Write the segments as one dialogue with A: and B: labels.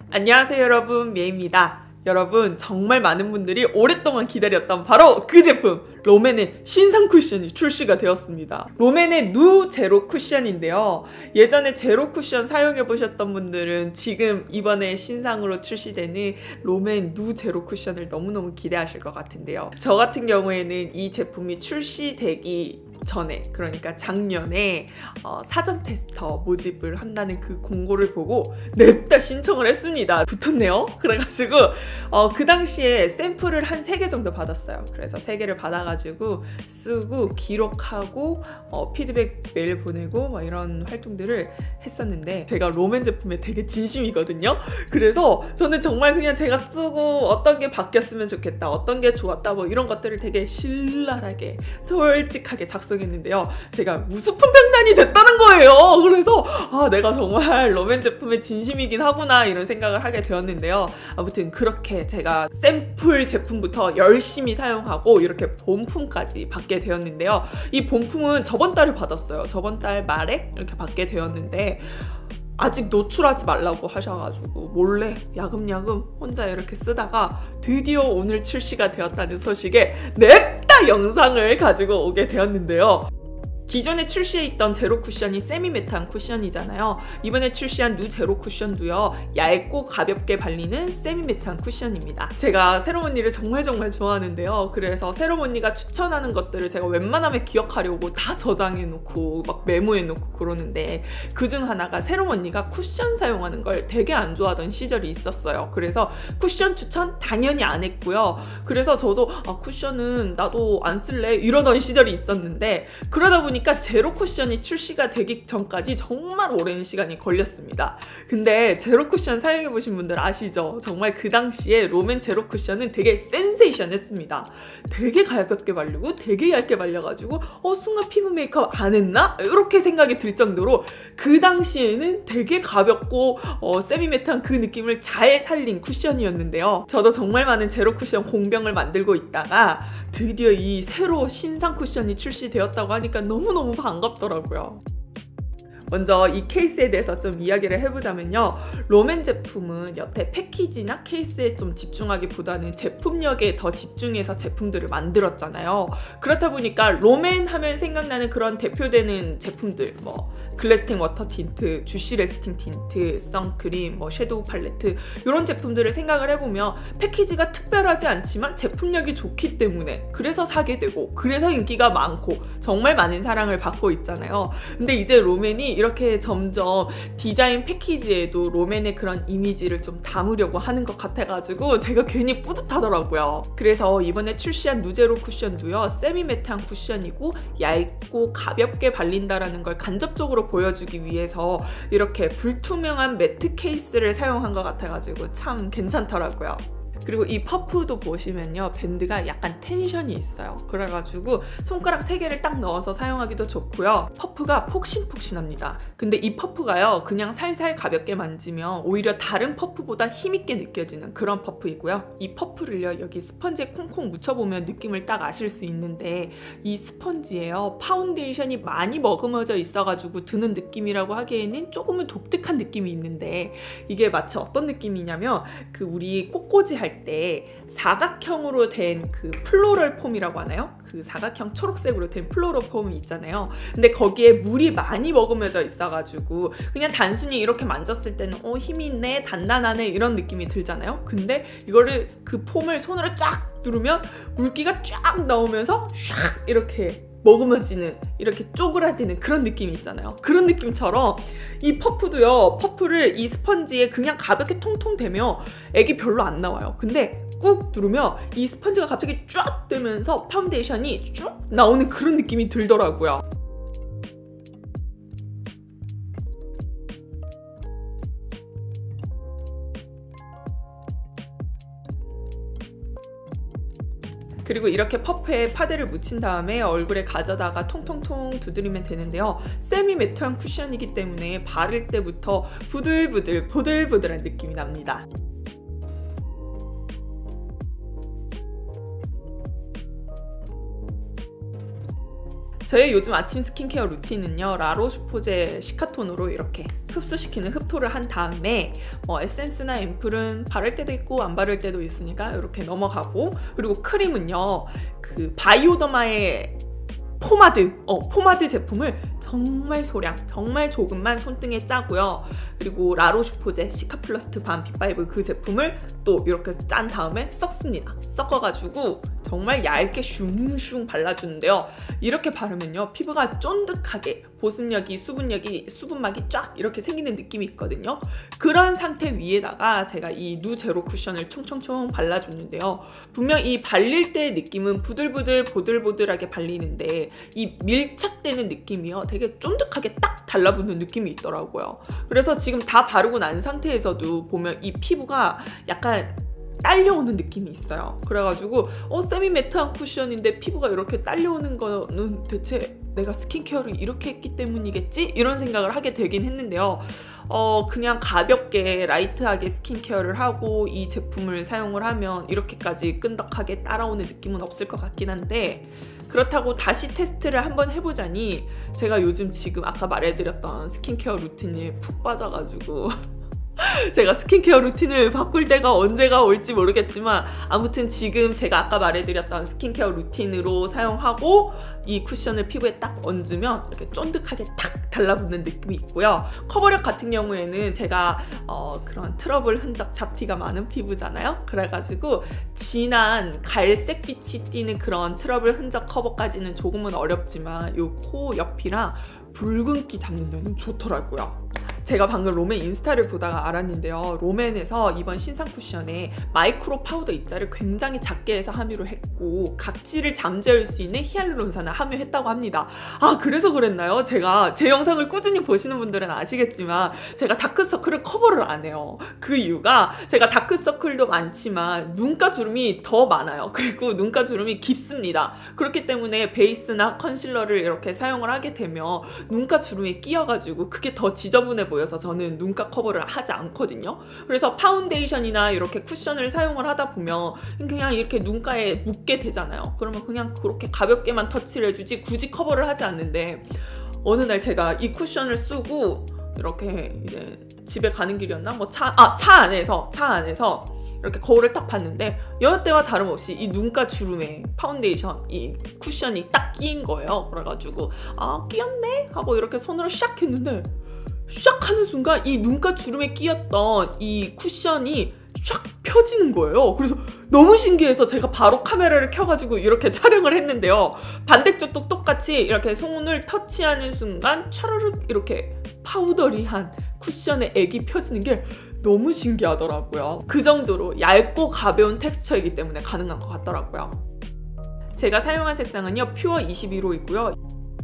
A: 안녕하세요 여러분, 미에입니다. 여러분, 정말 많은 분들이 오랫동안 기다렸던 바로 그 제품! 롬앤의 신상 쿠션이 출시가 되었습니다. 롬앤의 누 제로 쿠션인데요. 예전에 제로 쿠션 사용해보셨던 분들은 지금 이번에 신상으로 출시되는 롬앤 누 제로 쿠션을 너무너무 기대하실 것 같은데요. 저 같은 경우에는 이 제품이 출시되기 전에, 그러니까 작년에 사전 테스터 모집을 한다는 그 공고를 보고 냅다 신청을 했습니다. 붙었네요. 그래가지고 그 당시에 샘플을 한 3개 정도 받았어요. 그래서 3개를 받아가지고 쓰고 기록하고 피드백 메일 보내고 막 이런 활동들을 했었는데, 제가 롬앤 제품에 되게 진심이거든요. 그래서 저는 정말 그냥 제가 쓰고 어떤 게 바뀌었으면 좋겠다, 어떤 게 좋았다, 뭐 이런 것들을 되게 신랄하게 솔직하게 작성했는데요. 제가 우수품 평단이 됐다는 거예요. 그래서 내가 정말 롬앤 제품에 진심이긴 하구나 이런 생각을 하게 되었는데요. 아무튼 그렇게 제가 샘플 제품부터 열심히 사용하고 이렇게 본품까지 받게 되었는데요. 이 본품은 저번 달에 받았어요. 저번 달 말에 이렇게 받게 되었는데 아직 노출하지 말라고 하셔가지고 몰래 야금야금 혼자 이렇게 쓰다가 드디어 오늘 출시가 되었다는 소식에 냅다 영상을 가지고 오게 되었는데요. 기존에 출시해 있던 제로 쿠션이 세미 매트한 쿠션이잖아요. 이번에 출시한 누 제로 쿠션도요, 얇고 가볍게 발리는 세미 매트한 쿠션입니다. 제가 새로운 언니를 정말 좋아하는데요. 그래서 새로운 언니가 추천하는 것들을 제가 웬만하면 기억하려고 다 저장해놓고 막 메모해놓고 그러는데, 그중 하나가 새로운 언니가 쿠션 사용하는 걸 되게 안 좋아하던 시절이 있었어요. 그래서 쿠션 추천 당연히 안 했고요. 그래서 저도 쿠션은 나도 안 쓸래 이러던 시절이 있었는데, 그러다 보니까 제로 쿠션이 출시가 되기 전까지 정말 오랜 시간이 걸렸습니다. 근데 제로 쿠션 사용해보신 분들 아시죠? 정말 그 당시에 롬앤 제로 쿠션은 되게 센세이션 했습니다. 되게 가볍게 발리고 되게 얇게 발려가지고 순간 피부 메이크업 안 했나? 이렇게 생각이 들 정도로 그 당시에는 되게 가볍고 세미 매트한 그 느낌을 잘 살린 쿠션이었는데요. 저도 정말 많은 제로 쿠션 공병을 만들고 있다가 드디어 이 새로 신상 쿠션이 출시되었다고 하니까 너무너무 반갑더라고요. 먼저 이 케이스에 대해서 좀 이야기를 해보자면요. 롬앤 제품은 여태 패키지나 케이스에 좀 집중하기보다는 제품력에 더 집중해서 제품들을 만들었잖아요. 그렇다 보니까 롬앤 하면 생각나는 그런 대표되는 제품들, 뭐 글래스팅 워터 틴트, 주시 레스팅 틴트, 선크림, 뭐 섀도우 팔레트, 이런 제품들을 생각을 해보면 패키지가 특별하지 않지만 제품력이 좋기 때문에 그래서 사게 되고, 그래서 인기가 많고 정말 많은 사랑을 받고 있잖아요. 근데 이제 롬앤이 이렇게 점점 디자인 패키지에도 롬앤의 그런 이미지를 좀 담으려고 하는 것 같아가지고 제가 괜히 뿌듯하더라고요. 그래서 이번에 출시한 누제로 쿠션도요, 세미 매트한 쿠션이고 얇고 가볍게 발린다라는 걸 간접적으로 보여주기 위해서 이렇게 불투명한 매트 케이스를 사용한 것 같아가지고 참 괜찮더라고요. 그리고 이 퍼프도 보시면요, 밴드가 약간 텐션이 있어요. 그래가지고 손가락 3개를 딱 넣어서 사용하기도 좋고요. 퍼프가 폭신폭신합니다. 근데 이 퍼프가요, 그냥 살살 가볍게 만지면 오히려 다른 퍼프보다 힘있게 느껴지는 그런 퍼프이고요. 이 퍼프를요, 여기 스펀지에 콩콩 묻혀보면 느낌을 딱 아실 수 있는데, 이 스펀지에요, 파운데이션이 많이 머금어져 있어가지고 드는 느낌이라고 하기에는 조금은 독특한 느낌이 있는데, 이게 마치 어떤 느낌이냐면 우리 꽃꽂이 할 때 사각형으로 된 그 플로럴 폼이라고 하나요? 그 사각형 초록색으로 된 플로럴 폼이 있잖아요. 근데 거기에 물이 많이 머금어져 있어가지고 그냥 단순히 이렇게 만졌을 때는 힘이 있네, 단단하네 이런 느낌이 들잖아요. 근데 이거를 그 폼을 손으로 쫙 누르면 물기가 쫙 나오면서 샥 이렇게 머금어지는, 이렇게 쪼그라드는 그런 느낌이 있잖아요. 그런 느낌처럼 이 퍼프도요, 퍼프를 이 스펀지에 그냥 가볍게 통통 대면 액이 별로 안 나와요. 근데 꾹 누르면 이 스펀지가 갑자기 쫙 뜨면서 파운데이션이 쭉 나오는 그런 느낌이 들더라고요. 그리고 이렇게 퍼프에 파데를 묻힌 다음에 얼굴에 가져다가 통통통 두드리면 되는데요. 세미 매트한 쿠션이기 때문에 바를 때부터 부들부들 보들보들한 느낌이 납니다. 저의 요즘 아침 스킨케어 루틴은요, 라로슈포제 시카톤으로 이렇게 흡수시키는 흡토를 한 다음에 에센스나 앰플은 바를 때도 있고 안 바를 때도 있으니까 이렇게 넘어가고, 그리고 크림은요, 그 바이오더마의 포마드 제품을 정말 소량, 정말 조금만 손등에 짜고요. 그리고 라로슈포제 시카플러스트 밤 B5 그 제품을 또 이렇게 짠 다음에 섞습니다. 섞어가지고 정말 얇게 슝슝 발라주는데요. 이렇게 바르면요, 피부가 쫀득하게 보습력이, 수분막이 쫙 이렇게 생기는 느낌이 있거든요. 그런 상태 위에다가 제가 이 누 제로 쿠션을 총총총 발라줬는데요. 분명 이 발릴 때의 느낌은 부들부들 보들보들하게 발리는데 이 밀착되는 느낌이요, 되게 쫀득하게 딱 달라붙는 느낌이 있더라고요. 그래서 지금 다 바르고 난 상태에서도 보면 이 피부가 약간 딸려오는 느낌이 있어요. 그래가지고 세미 매트한 쿠션인데 피부가 이렇게 딸려오는 거는 대체 내가 스킨케어를 이렇게 했기 때문이겠지? 이런 생각을 하게 되긴 했는데요. 그냥 가볍게 라이트하게 스킨케어를 하고 이 제품을 사용을 하면 이렇게까지 끈덕하게 따라오는 느낌은 없을 것 같긴 한데, 그렇다고 다시 테스트를 한번 해보자니 제가 요즘 지금 아까 말해드렸던 스킨케어 루틴에 푹 빠져가지고 제가 스킨케어 루틴을 바꿀 때가 언제가 올지 모르겠지만, 아무튼 지금 제가 아까 말해드렸던 스킨케어 루틴으로 사용하고 이 쿠션을 피부에 딱 얹으면 이렇게 쫀득하게 탁 달라붙는 느낌이 있고요. 커버력 같은 경우에는 제가 그런 트러블 흔적 잡티가 많은 피부잖아요. 그래가지고 진한 갈색빛이 띠는 그런 트러블 흔적 커버까지는 조금은 어렵지만 요 코 옆이랑 붉은기 잡는 데는 좋더라고요. 제가 방금 롬앤 인스타를 보다가 알았는데요. 롬앤에서 이번 신상 쿠션에 마이크로 파우더 입자를 굉장히 작게 해서 함유를 했고 각질을 잠재울 수 있는 히알루론산을 함유했다고 합니다. 아, 그래서 그랬나요? 제가 제 영상을 꾸준히 보시는 분들은 아시겠지만 제가 다크서클을 커버를 안 해요. 그 이유가 제가 다크서클도 많지만 눈가 주름이 더 많아요. 그리고 눈가 주름이 깊습니다. 그렇기 때문에 베이스나 컨실러를 이렇게 사용을 하게 되면 눈가 주름이 끼어가지고 그게 더 지저분해 보여서 저는 눈가 커버를 하지 않거든요. 그래서 파운데이션이나 이렇게 쿠션을 사용을 하다 보면 그냥 이렇게 눈가에 묻게 되잖아요. 그러면 그냥 그렇게 가볍게만 터치를 해주지 굳이 커버를 하지 않는데, 어느 날 제가 이 쿠션을 쓰고 이렇게 이제 집에 가는 길이었나? 차 안에서 이렇게 거울을 딱 봤는데 여느 때와 다름없이 이 눈가 주름에 파운데이션, 이 쿠션이 딱 끼인 거예요. 그래가지고 끼었네? 하고 이렇게 손으로 샥 했는데 샥 하는 순간 이 눈가 주름에 끼었던 이 쿠션이 샥 펴지는 거예요. 그래서 너무 신기해서 제가 바로 카메라를 켜가지고 이렇게 촬영을 했는데요. 반대쪽도 똑같이 이렇게 손을 터치하는 순간 차르륵 이렇게 파우더리한 쿠션의 액이 펴지는 게 너무 신기하더라고요. 그 정도로 얇고 가벼운 텍스처이기 때문에 가능한 것 같더라고요. 제가 사용한 색상은요, 퓨어 21호이고요.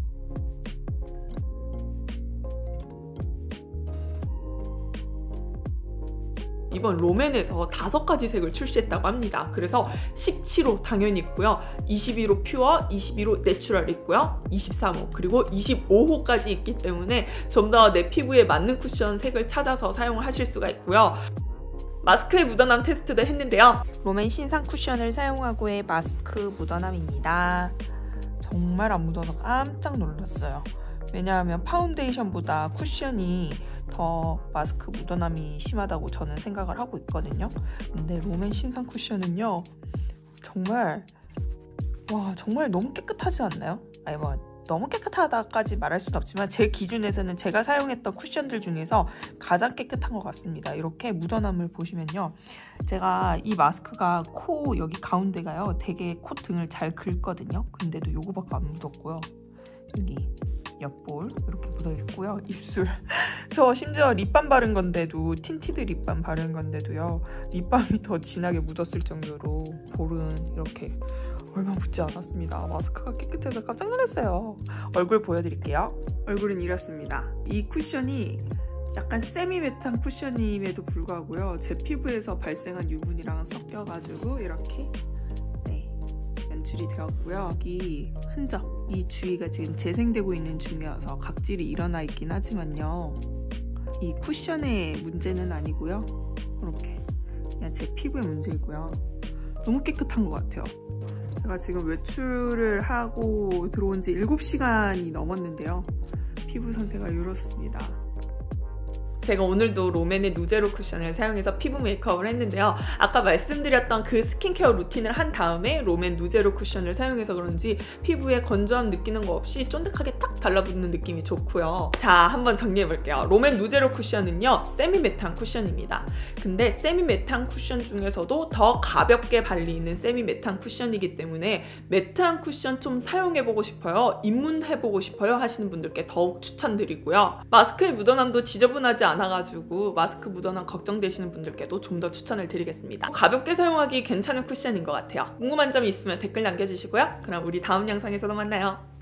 A: 이번 롬앤에서 5가지 색을 출시했다고 합니다. 그래서 17호 당연히 있고요. 21호 퓨어, 21호 내추럴 있고요. 23호 그리고 25호까지 있기 때문에 좀 더 내 피부에 맞는 쿠션 색을 찾아서 사용을 하실 수가 있고요. 마스크의 묻어남 테스트도 했는데요. 롬앤 신상 쿠션을 사용하고의 마스크 묻어남입니다. 정말 안 묻어서 깜짝 놀랐어요. 왜냐하면 파운데이션보다 쿠션이 더 마스크 묻어남이 심하다고 저는 생각을 하고 있거든요. 근데 롬앤 신상 쿠션은요, 정말 너무 깨끗하지 않나요? 아니 너무 깨끗하다까지 말할 수는 없지만 제 기준에서는 제가 사용했던 쿠션들 중에서 가장 깨끗한 것 같습니다. 이렇게 묻어남을 보시면요, 제가 이 마스크가 코 여기 가운데가요 되게 코 등을 잘 긁거든요. 근데도 요거밖에 안 묻었고요. 여기 옆볼 이렇게 묻어 있고요. 입술 저 심지어 립밤 바른 건데도, 틴티드 립밤 바른 건데도요, 립밤이 더 진하게 묻었을 정도로 볼은 이렇게 얼마 묻지 않았습니다. 마스크가 깨끗해서 깜짝 놀랐어요. 얼굴 보여드릴게요. 얼굴은 이렇습니다. 이 쿠션이 약간 세미매트한 쿠션임에도 불구하고요, 제 피부에서 발생한 유분이랑 섞여가지고 이렇게 연출이 되었고요. 여기 흔적, 이 주위가 지금 재생되고 있는 중이어서 각질이 일어나 있긴 하지만요, 이 쿠션의 문제는 아니고요. 이렇게 그냥 제 피부의 문제이고요. 너무 깨끗한 것 같아요. 제가 지금 외출을 하고 들어온 지 7시간이 넘었는데요. 피부 상태가 이렇습니다. 제가 오늘도 롬앤의 누제로 쿠션을 사용해서 피부 메이크업을 했는데요. 아까 말씀드렸던 그 스킨케어 루틴을 한 다음에 롬앤 누제로 쿠션을 사용해서 그런지 피부에 건조함 느끼는 거 없이 쫀득하게 딱 달라붙는 느낌이 좋고요. 자, 한번 정리해볼게요. 롬앤 누제로 쿠션은요, 세미 매트한 쿠션입니다. 근데 세미 매트한 쿠션 중에서도 더 가볍게 발리는 세미 매트한 쿠션이기 때문에 매트한 쿠션 좀 사용해보고 싶어요, 입문해보고 싶어요 하시는 분들께 더욱 추천드리고요. 마스크의 묻어남도 지저분하지 않아가지고 마스크 묻어남 걱정되시는 분들께도 좀 더 추천을 드리겠습니다. 가볍게 사용하기 괜찮은 쿠션인 것 같아요. 궁금한 점이 있으면 댓글 남겨주시고요. 그럼 우리 다음 영상에서도 만나요.